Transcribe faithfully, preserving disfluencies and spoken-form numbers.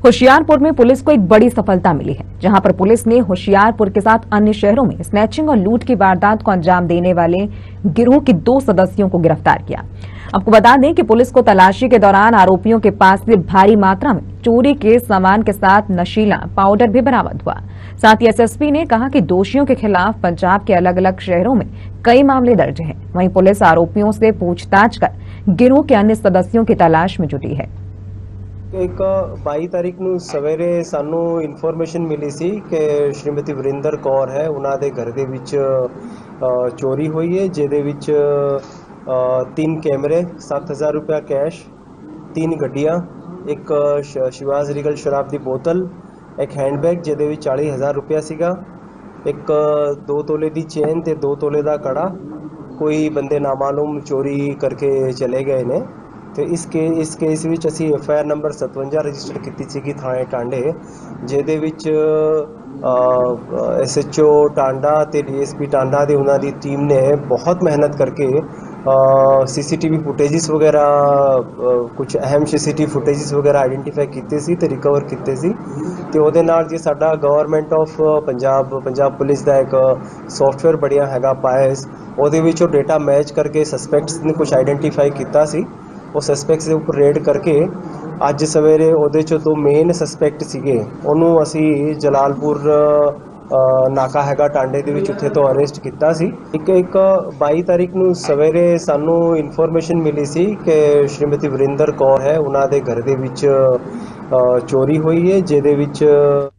होशियारपुर में पुलिस को एक बड़ी सफलता मिली है, जहां पर पुलिस ने होशियारपुर के साथ अन्य शहरों में स्नैचिंग और लूट की वारदात को अंजाम देने वाले गिरोह के दो सदस्यों को गिरफ्तार किया। आपको बता दें कि पुलिस को तलाशी के दौरान आरोपियों के पास से भारी मात्रा में चोरी के सामान के साथ नशीला पाउडर भी बरामद हुआ। साथ ही एसएसपी ने कहा कि दोषियों के खिलाफ पंजाब के अलग अलग शहरों में कई मामले दर्ज हैं। वहीं पुलिस आरोपियों से पूछताछ कर गिरोह के अन्य सदस्यों की तलाश में जुटी है। एक बाई तारीख ਨੂੰ ਸਵੇਰੇ ਸਾਨੂੰ ਇਨਫੋਰਮੇਸ਼ਨ ਮਿਲੀ ਸੀ ਕਿ ਸ਼੍ਰੀਮਤੀ ਵਰਿੰਦਰ ਕੌਰ ਹੈ, ਉਹਨਾਂ ਦੇ ਘਰ ਦੇ ਵਿੱਚ ਚੋਰੀ ਹੋਈ ਹੈ, ਜਿਹਦੇ ਵਿੱਚ तीन कैमरे, सत्त हज़ार रुपया कैश, तीन गड्डियाँ, एक शिवाज रीगल शराब की बोतल, एक हैंडबैग जिहदे विच चाली हज़ार रुपया सीगा, एक दो तोले की चेन ते दो तोले का कड़ा कोई बंदे नामालूम चोरी करके चले गए ने। तो इस के इस केस विच असी एफ आई आर नंबर सतवंजा रजिस्टर की सी थाने टांडे, जिहदे विच एस एच ओ टांडा ते डी एस पी टांडा दे उन्हां दी टीम ने बहुत मेहनत करके सी सी टी वी फुटेजिस वगैरह कुछ अहम सी सी टी वी फुटेजिस वगैरह आइडेंटिफाई किए सी ते रिकवर किए सी। तो उहदे नाल जे साडा government of Punjab Punjab police का एक सॉफ्टवेयर बढ़िया हैगा पायस, उहदे विचों डेटा मैच करके सस्पैक्ट्स ने कुछ आइडेंटिफाई किया सी। वो सस्पैक्ट्स के उपर रेड करके अज सवेरे उहदे चों दो मेन सस्पैक्ट सीगे, उन्होंने असी जलालपुर नाका हैगा टांडे दे विच उत्थे तो अरेस्ट किया सी। एक एक बाई तारीख नूं सवेरे सानू इनफॉर्मेशन मिली सी कि श्रीमती वरिंदर कौर है, उन्हां दे घर दे विच चोरी हुई है, जिहदे विच